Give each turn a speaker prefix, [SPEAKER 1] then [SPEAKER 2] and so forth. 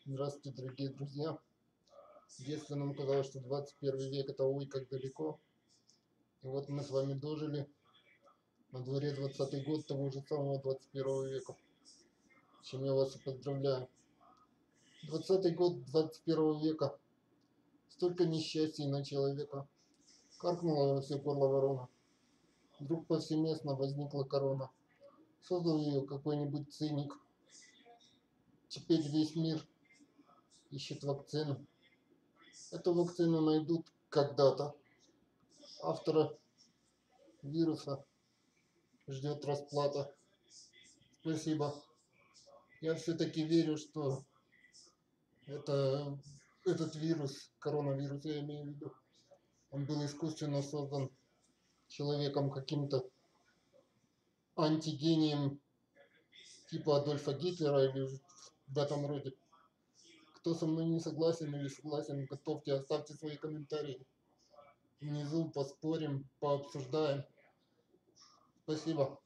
[SPEAKER 1] Здравствуйте, дорогие друзья. В детстве нам казалось, что 21 век это ой как далеко. И вот мы с вами дожили на дворе 20-й год того же самого 21 века. С чем я вас и поздравляю. 20-й год 21 века. Столько несчастий на человека. Каркнула во все горло ворона. Вдруг повсеместно возникла корона. Создал ее какой-нибудь циник. Теперь весь мир ищет вакцину. Эту вакцину найдут когда-то. Автора вируса ждет расплата. Спасибо. Я все-таки верю, что это, этот вирус, коронавирус, я имею в виду, он был искусственно создан человеком каким-то антигением типа Адольфа Гитлера или в этом роде. Кто со мной не согласен или согласен, готовьте, оставьте свои комментарии. Внизу поспорим, пообсуждаем. Спасибо.